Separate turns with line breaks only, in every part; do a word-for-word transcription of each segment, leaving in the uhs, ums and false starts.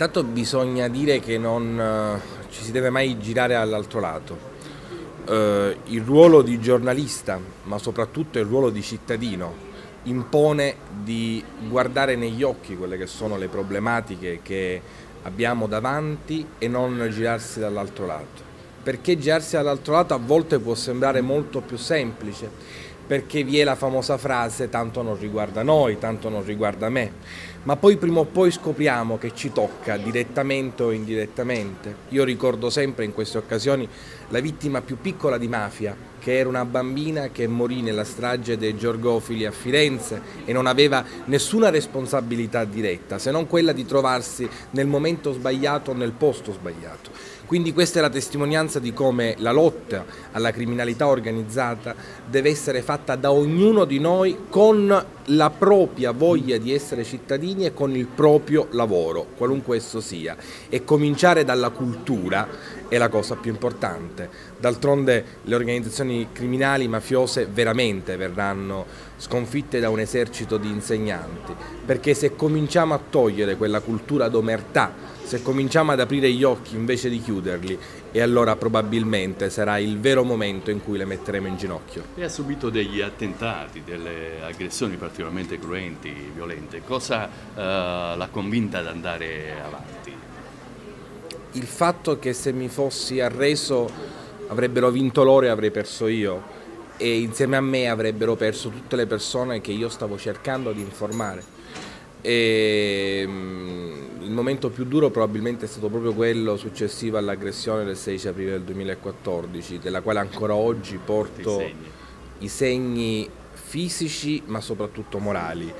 Intanto bisogna dire che non eh, ci si deve mai girare all'altro lato. Eh, il ruolo di giornalista, ma soprattutto il ruolo di cittadino, impone di guardare negli occhi quelle che sono le problematiche che abbiamo davanti e non girarsi dall'altro lato. Perché girarsi dall'altro lato a volte può sembrare molto più semplice, perché vi è la famosa frase tanto non riguarda noi, tanto non riguarda me, ma poi prima o poi scopriamo che ci tocca direttamente o indirettamente. Io ricordo sempre in queste occasioni la vittima più piccola di mafia, che era una bambina che morì nella strage dei Giorgofili a Firenze e non aveva nessuna responsabilità diretta, se non quella di trovarsi nel momento sbagliato, nel posto sbagliato. Quindi questa è la testimonianza di come la lotta alla criminalità organizzata deve essere fatta da ognuno di noi con la propria voglia di essere cittadini e con il proprio lavoro, qualunque esso sia. E cominciare dalla cultura è la cosa più importante. D'altronde le organizzazioni criminali mafiose veramente verranno sconfitte da un esercito di insegnanti, perché se cominciamo a togliere quella cultura d'omertà, se cominciamo ad aprire gli occhi invece di chiuderli, e allora probabilmente sarà il vero momento in cui le metteremo in ginocchio.
Lei ha subito degli attentati, delle aggressioni particolarmente cruenti, violente. Cosa uh, l'ha convinta ad andare avanti?
Il fatto che se mi fossi arreso avrebbero vinto loro e avrei perso io, e insieme a me avrebbero perso tutte le persone che io stavo cercando di informare. E il momento più duro probabilmente è stato proprio quello successivo all'aggressione del sedici aprile del duemilaquattordici, della quale ancora oggi porto i segni, i segni fisici ma soprattutto morali.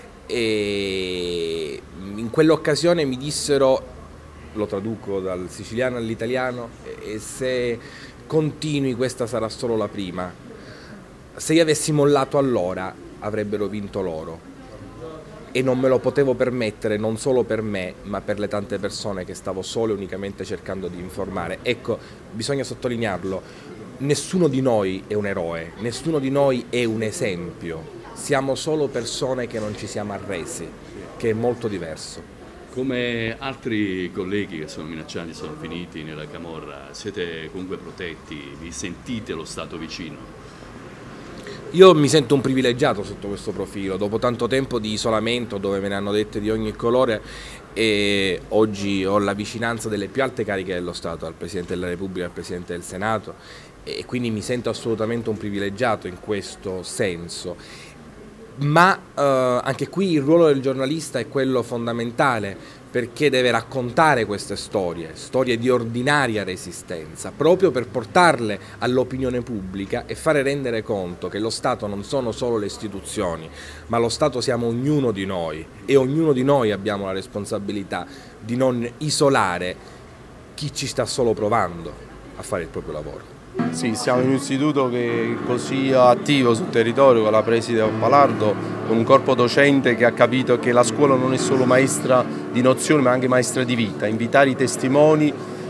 E in quell'occasione mi dissero, lo traduco dal siciliano all'italiano, e se continui questa sarà solo la prima. Se io avessi mollato allora avrebbero vinto loro. E non me lo potevo permettere, non solo per me, ma per le tante persone che stavo solo e unicamente cercando di informare. Ecco, bisogna sottolinearlo, nessuno di noi è un eroe, nessuno di noi è un esempio, siamo solo persone che non ci siamo arresi, che è molto diverso.
Come altri colleghi che sono minacciati, sono finiti nella camorra, siete comunque protetti, vi sentite lo Stato vicino?
Io mi sento un privilegiato sotto questo profilo, dopo tanto tempo di isolamento dove me ne hanno dette di ogni colore, e oggi ho la vicinanza delle più alte cariche dello Stato, al Presidente della Repubblica, al Presidente del Senato, e quindi mi sento assolutamente un privilegiato in questo senso. Ma eh, anche qui il ruolo del giornalista è quello fondamentale, perché deve raccontare queste storie, storie di ordinaria resistenza, proprio per portarle all'opinione pubblica e fare rendere conto che lo Stato non sono solo le istituzioni, ma lo Stato siamo ognuno di noi, e ognuno di noi abbiamo la responsabilità di non isolare chi ci sta solo provando a fare il proprio lavoro.
Sì, siamo in un istituto che è così attivo sul territorio, con la preside Palardo, con un corpo docente che ha capito che la scuola non è solo maestra di nozioni ma anche maestra di vita. Invitare i testimoni,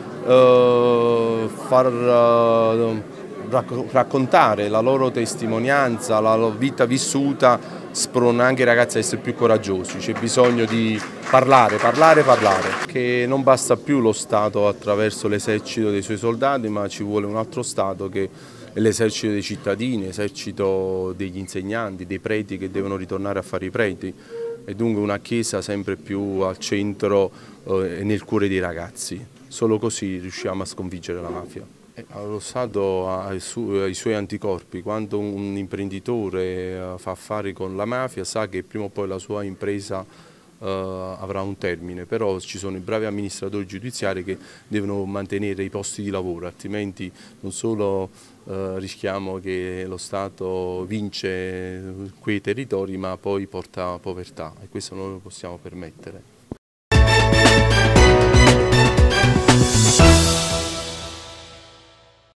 eh, far eh, raccontare la loro testimonianza, la loro vita vissuta, sprona anche i ragazzi a essere più coraggiosi. C'è bisogno di parlare, parlare, parlare, che non basta più lo Stato attraverso l'esercito dei suoi soldati, ma ci vuole un altro Stato che è l'esercito dei cittadini, l'esercito degli insegnanti, dei preti che devono ritornare a fare i preti, e dunque una Chiesa sempre più al centro e eh, nel cuore dei ragazzi. Solo così riusciamo a sconfiggere la mafia. Lo Stato ha i suoi anticorpi. Quando un imprenditore fa affari con la mafia sa che prima o poi la sua impresa uh, avrà un termine, però ci sono i bravi amministratori giudiziari che devono mantenere i posti di lavoro, altrimenti non solo uh, rischiamo che lo Stato vince quei territori ma poi porta povertà, e questo non lo possiamo permettere.